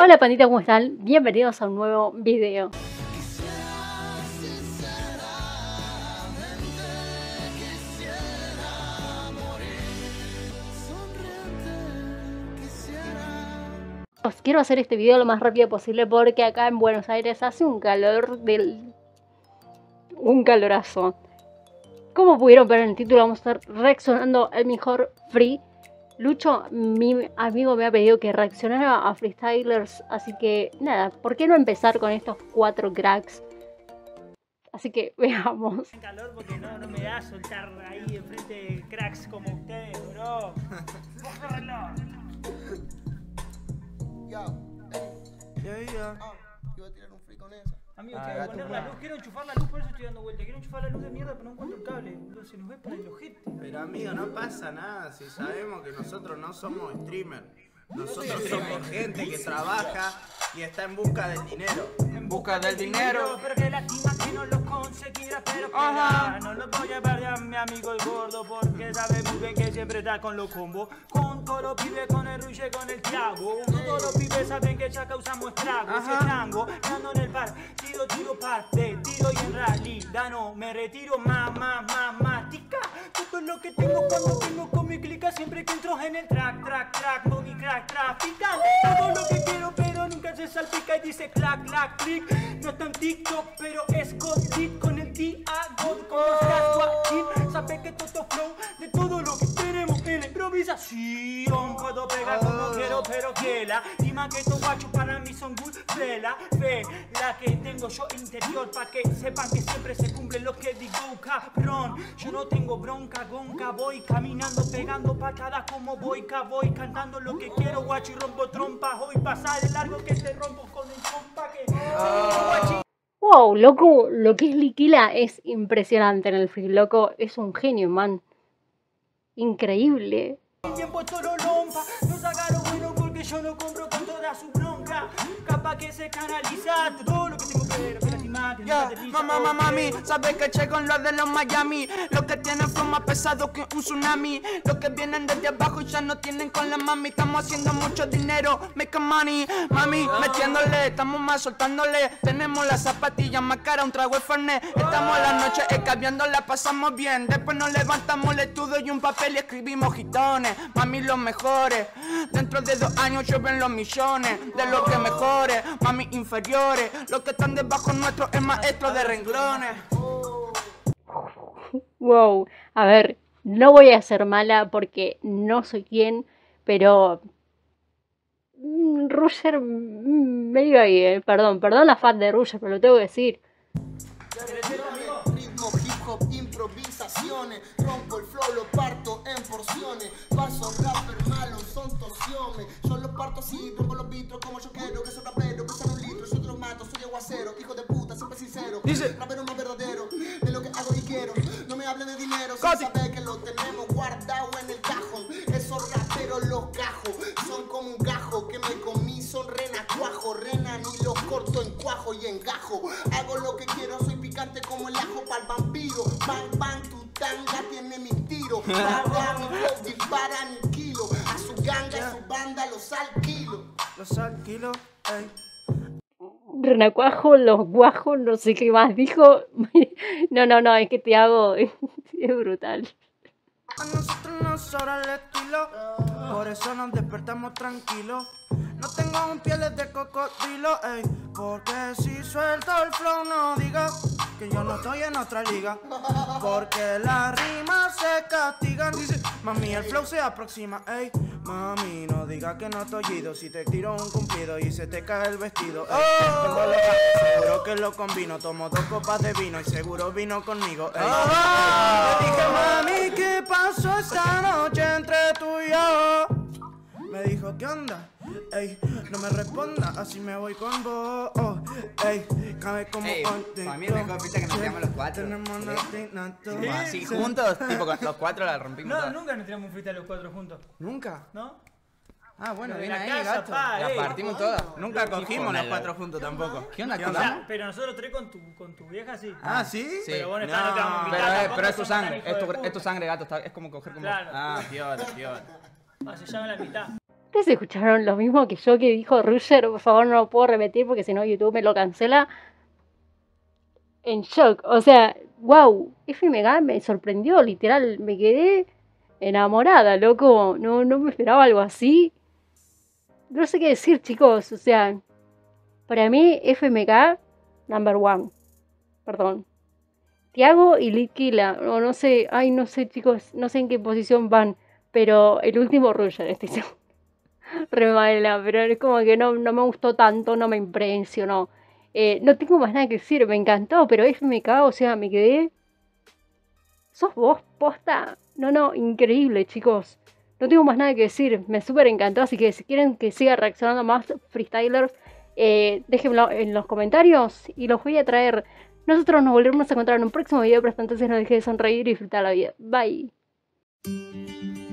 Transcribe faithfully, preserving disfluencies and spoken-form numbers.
Hola pandita, ¿cómo están? Bienvenidos a un nuevo video. Os quiero hacer este video lo más rápido posible porque acá en Buenos Aires hace un calor del... un calorazo. Como pudieron ver en el título, vamos a estar reaccionando al mejor free. Lucho, mi amigo, me ha pedido que reaccionara a freestylers, así que nada, ¿por qué no empezar con estos cuatro cracks? Así que veamos. Calor porque no, no me da a soltar ahí enfrente de cracks como ustedes, bro. Yo, Ya, ya. ah, yo voy a tirar un free con esa. Amigo, Ah, quiero gato, poner la bro. luz, quiero enchufar la luz, por eso estoy dando vuelta. Quiero enchufar la luz de mierda, pero no encuentro el cable. Bro, se nos ve para el ojete. Pero amigo, no pasa nada si sabemos que nosotros no somos streamers. Nosotros somos gente que trabaja y está en busca del dinero. En busca del dinero. Pero que lástima que no lo conseguirá, pero que Ajá. nada, no lo voy a perder a mi amigo el gordo, porque sabe muy bien que siempre está con los combos. Con todos los pibes, con el Ruche, con el Tiago. Todos los pibes saben que ya causamos estragos. Ajá. Ese tango, dando en el par, tiro, tiro, parte, tiro y en realidad no me retiro más, más, más, más. Tica, todo lo que tengo cuando tengo con mi clica, siempre que entro en el track, track, track, boogie, crack, trafican. Todo lo que quiero, pero nunca se salpica y dice clac, clac, click. No está en TikTok, pero es Godit con el D A God. Como estás, Joaquín, sabe que todo flow de todo lo que tenemos en la improvisación. Puedo pegar como quiero, pero que la rima que estos guachos para mí son good. Fe la fe, la que tengo yo interior, pa' que sepan que siempre se cumple lo que digo, cabrón. Yo no tengo bronca, gonca, voy caminando, pegando patadas como voy, voy cantando lo que quiero, guacho, y rompo trompas. Hoy pasa de largo que te rompo con el compa que... Wow, loco, lo que es Liquila es impresionante en el free. Loco, es un genio, man. Increíble. El tiempo todo lo lompa, no saca lo bueno porque yo no compro con toda su bronca. Capaz que se canaliza todo lo que tengo que ver, pero encima que nunca Ya, te pisa. mamá, mamá, mami, sabes que che con los de los Miami. Los que tienen flow más pesado que un tsunami. Los que vienen desde abajo y ya no tienen con la mami. Estamos haciendo mucho dinero, make money. Mami, metiéndole, estamos más soltándole. Tenemos las zapatillas más caras, un trago de Fernet. Estamos la noche escabeando, la pasamos bien. Después nos levantamos el estudio y un papel y escribimos gitones. Mami, los mejores. Dentro de dos años llueven los millones. De los que mejores, mami, inferiores. Los que están debajo nuestro es maestro de renglones. Wow, a ver, no voy a ser mala porque no soy quien, pero... Mm, Rusher, mm, medio ahí, eh. Perdón, perdón la fan de Rusher, pero lo tengo que decir. Ritmo, hip hop, improvisaciones. Rompo el flow, lo parto en porciones. Paso rapper malo, son torsiones. Yo los parto así, rompo los vitros como yo quiero. Que soy rapero, pesan un litro, yo te los mato, soy aguacero. Hijo de puta, siempre sincero. Dice. Rapero más verdadero, de lo que hago y quiero. No me hablen de dinero, sin saber que lo tenemos guardado en el cajón. Esos raperos los cajos, son como un gajo que me comí, son renacuajo. Renan y los corto en cuajo y en gajo. Hago lo que quiero, soy picante como el ajo pa'l vampiro. Bang, bang, tu tanga tiene mis tiros. Para mi flow, dispara aniquilo. A su ganga, a su banda los alquilo. Los alquilos, ey. Renacuajo, los guajos, no sé qué más dijo. No, no, no, es que te hago... es brutal. A nosotros nos sobra el estilo, por eso nos despertamos tranquilos. No tengo un pieles de cocodrilo, ey, porque si suelto el flow no diga que yo no estoy en otra liga. Porque las rimas se castigan, dice, mami el flow se aproxima, ey. Mami no diga que no estoy ido, si te tiro un cumplido y se te cae el vestido, ey. Tengo los gatos, seguro que lo combino, tomo dos copas de vino y seguro vino conmigo, ey. Le dije, mami, ¿qué pasó esta noche entre tú y yo? Me dijo, ¿qué onda? Ey, no me responda, así me voy con vos. Oh, ey, cabe como Ey, para mí es mejor pista que nos tiramos los cuatro. Tenemos una Como así, juntos, tipo con los cuatro la rompimos No, toda. nunca nos tiramos un freestyle los cuatro juntos, ¿Nunca? ¿no? Ah, bueno, Lo de bien la ahí, casa, gato. pa, La ey. partimos todas. Nunca cogimos los la- cuatro juntos tampoco. ¿Qué onda? ¿Qué O onda? sea, pero nosotros tres con tu, con tu vieja sí. Ah, ¿sí? Sí. Pero bueno, No, está, no te vamos a Pero, invitar, es, tampoco pero es tu somos tan sangre, hijos es de tu, puta. es tu sangre, gato, está- es como coger como... Claro. Ah, piola, piola. Ah, se llama la mitad. ¿Ustedes escucharon lo mismo que yo que dijo Roger? Por favor, no lo puedo repetir porque si no YouTube me lo cancela. En shock. O sea, wow. F M K me sorprendió, literal. Me quedé enamorada, loco. No, no me esperaba algo así. No sé qué decir, chicos. O sea, para mí F M K, number one. Perdón. Tiago y Litquila. No, no sé. Ay, no sé, chicos. No sé en qué posición van. Pero el último Roger, este hizo re mala, pero es como que no, no me gustó tanto, no me impresionó. Eh, no tengo más nada que decir, me encantó, pero F M K, o sea, me quedé. ¿Sos vos, posta? No, no, increíble, chicos. No tengo más nada que decir, me súper encantó, así que si quieren que siga reaccionando más freestylers, eh, déjenmelo en los comentarios y los voy a traer. Nosotros nos volveremos a encontrar en un próximo video, pero hasta entonces no dejes de sonreír y disfrutar la vida. Bye.